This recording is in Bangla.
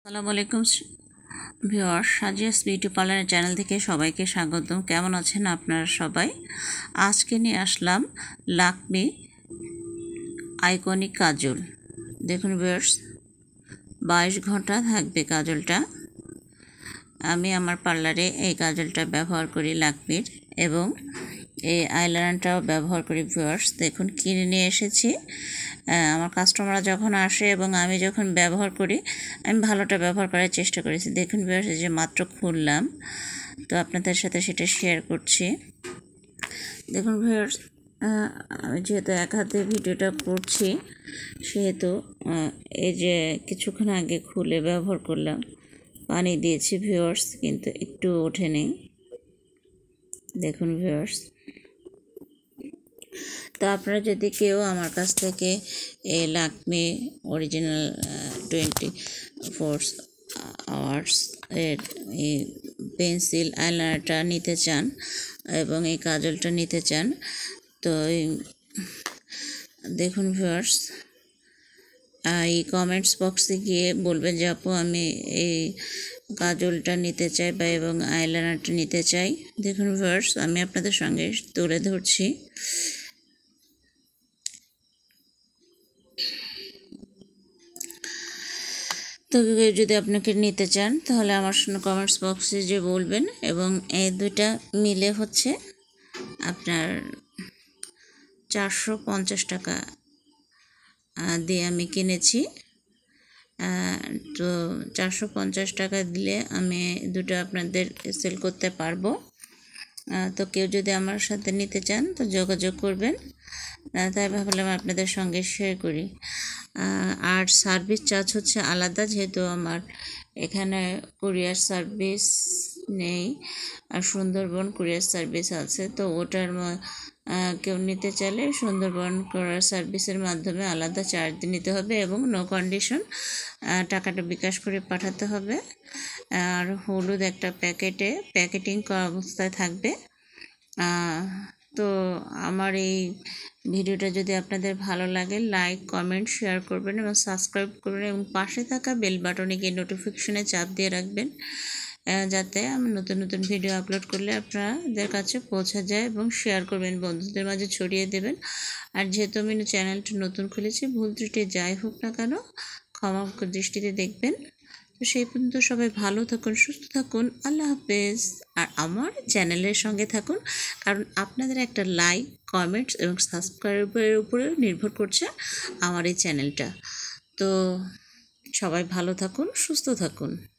আসসালামু আলাইকুম viewers, Sajia's beauty parlour channel থেকে সবাইকে স্বাগতম। কেমন আছেন আপনারা সবাই? আজকে নিয়ে আসলাম লাকমে আইকনিক কাজল। দেখুন ভিউয়ার্স, 22 ঘন্টা থাকবে কাজলটা। আমি আমার পার্লারে এই কাজলটা ব্যবহার করি লাকমির, এবং এই আইলাইনারটাও ব্যবহার করি। ভিউয়ার্স দেখুন, কিনে নিয়ে এসেছি। আমার কাস্টমাররা যখন আসে এবং আমি যখন ব্যবহার করি, আমি ভালোটা ব্যবহার করার চেষ্টা করেছি। দেখুন ভিউয়ার্স, এই যে মাত্র খুললাম, তো আপনাদের সাথে সেটা শেয়ার করছি। দেখুন ভিউয়ার্স, আমি যেহেতু এক হাতে ভিডিওটা করছি, সেহেতু এই যে কিছুক্ষণ আগে খুলে ব্যবহার করলাম, পানি দিয়েছি ভিউয়ার্স, কিন্তু একটু ওঠেনি। দেখুন ভিউয়ার্স, তো আপনারা যদি কেউ আমার কাছ থেকে এই লাকমে অরিজিনাল 24 আওয়ার্স এর এই পেন্সিল আইলাইনারটা নিতে চান এবং এই কাজলটা নিতে চান, তো দেখুন ভিউয়ার্স, এই কমেন্টস বক্সে গিয়ে বলবেন যে আপু আমি এই কাজলটা নিতে চাই বা এবং আইলাইনারটা নিতে চাই। দেখুন ভিউয়ার্স, আমি আপনাদের সঙ্গে তুলে ধরছি। তো যদি আপনাকে নিতে চান তাহলে আমার সঙ্গে কমেন্টস বক্সে যে বলবেন, এবং এই দুইটা মিলে হচ্ছে আপনার 450 টাকা দিয়ে আমি কিনেছি। তো 450 টাকা দিলে আমি দুটো আপনাদের সেল করতে পারবো। তো কেউ যদি আমার সাথে নিতে চান তো যোগাযোগ করবেন, তাই ভাবলাম আপনাদের সঙ্গে শেয়ার করি। আর সার্ভিস চার্জ হচ্ছে আলাদা, যেহেতু আমার এখানে কুরিয়ার সার্ভিস নেই, আর সুন্দরবন কুরিয়ার সার্ভিস আছে। তো ওটার কেউ নিতে চাইলে সুন্দরবন কুরিয়ার সার্ভিসের মাধ্যমে আলাদা চার্জ নিতে হবে, এবং নো কন্ডিশন টাকাটা বিকাশ করে পাঠাতে হবে। আর হলুদ একটা প্যাকেটিং করা অবস্থায় থাকবে। তো আমার এই ভিডিওটা যদি আপনাদের ভালো লাগে, লাইক কমেন্ট শেয়ার করবেন এবং সাবস্ক্রাইব করবেন, এবং পাশে থাকা বেল বাটনে গিয়ে নোটিফিকেশনে চাপ দিয়ে রাখবেন, যাতে আমি নতুন নতুন ভিডিও আপলোড করলে আপনাদের কাছে পৌঁছে যায়, এবং শেয়ার করবেন, বন্ধুদের মাঝে ছড়িয়ে দেবেন। আর যেহেতু আমি চ্যানেলটা নতুন খুলেছি, ভুল ত্রুটি যাই হোক না কেন ক্ষমা দৃষ্টিতে দেখবেন। তো সেই পর্যন্ত সবাই ভালো থাকুন, সুস্থ থাকুন, আল্লাহ হাফেজ। আর আমার চ্যানেলের সঙ্গে থাকুন, কারণ আপনাদের একটা লাইক কমেন্টস এবং সাবস্ক্রাইবের উপরে নির্ভর করছে আমার এই চ্যানেলটা। তো সবাই ভালো থাকুন, সুস্থ থাকুন।